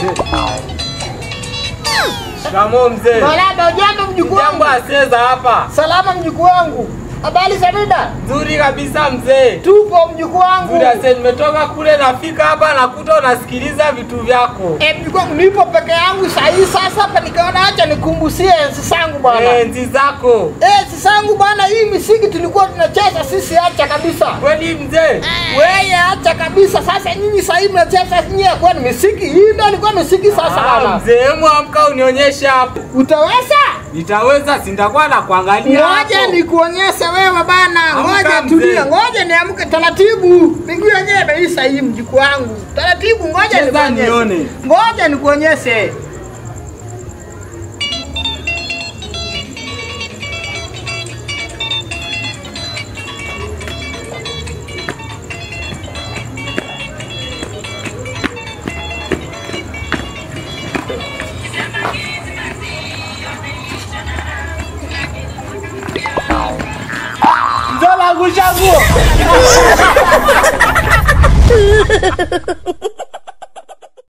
Shikamoo mzee. Malada, jambo mjukuu wangu. Jambo aseza hapa. Salama mjukuu wangu. Habari za muda? Nzuri kabisa mzee. Tupo mjukuu wangu. Nzuri asante, nimetoka kule nafika hapa nakuta unasikiliza vitu vyako. Mjukuu wangu, nipo peke yangu sahi sasa hapa nikaona acha nikumbusie enzi zangu bwana. Enzi zako. Enzi zangu bwana, hii misiki tulikuwa tunacheza sisi acha kabisa. Kweli mzee? Wewe acha kabisa. Sasa nyinyi sasa mnacheza nyinyi kwa ni misiki. Hii ndio ilikuwa misiki sasa bwana. Mzee, amka unionyeshe hapo. Utaweza? Nitaweza, sindakuwa na kuangalia hapo. Ngoja nikuonyeshe wewe bana. Ngoja tulia. Ngoja niamke taratibu. Miguu yenyewe imeisha hii mjukuu wangu. Taratibu ngoja nikuonyeshe. Ngoja nikuonyeshe. Ndio langu changu.